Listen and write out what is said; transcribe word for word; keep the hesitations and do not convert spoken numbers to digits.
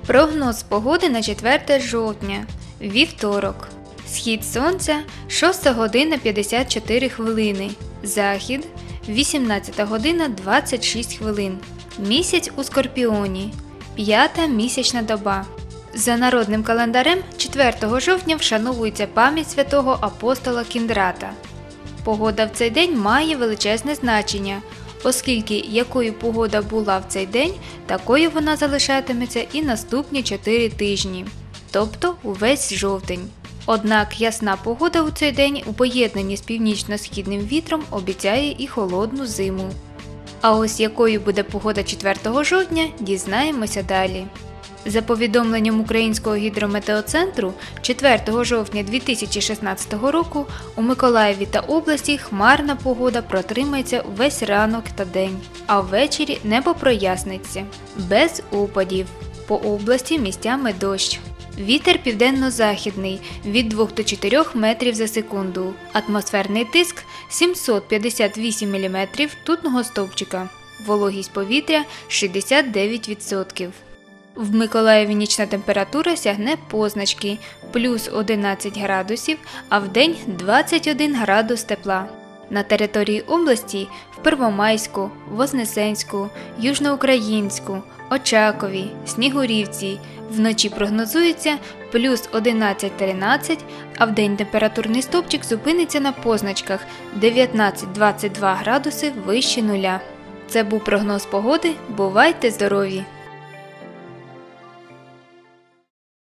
Прогноз погоди на четверте жовтня. Вівторок. Схід сонця – шоста година п'ятдесят чотири хвилини. Захід – вісімнадцята година двадцять шість хвилин. Місяць у Скорпіоні. П'ята місячна доба. За народним календарем четвертого жовтня вшановується пам'ять святого апостола Кіндрата. Погода в цей день має величезне значення, оскільки якою погода була в цей день, такою вона залишатиметься і наступні чотири тижні, тобто увесь жовтень. Однак ясна погода у цей день у поєднанні з північно-східним вітром обіцяє і холодну зиму. А ось якою буде погода четвертого жовтня, дізнаємося далі. За повідомленням Українського гідрометеоцентру, четвертого жовтня дві тисячі шістнадцятого року у Миколаєві та області хмарна погода протримається увесь ранок та день, а ввечері небо проясниться. Без опадів. По області місцями дощ. Вітер південно-західний від двох до чотирьох метрів за секунду. Атмосферний тиск сімсот п'ятдесят вісім міліметрів ртутного стовпчика. Вологість повітря шістдесят дев'ять відсотків. В Миколаєві нічна температура сягне позначки плюс одинадцять градусів, а вдень двадцять один градус тепла. На території області в Первомайську, Вознесенську, Южноукраїнську, Очакові, Снігурівці вночі прогнозується плюс одинадцять тринадцять, а вдень температурний стовпчик зупиниться на позначках дев'ятнадцять двадцять два градуси вище нуля. Це був прогноз погоди. Бувайте здорові!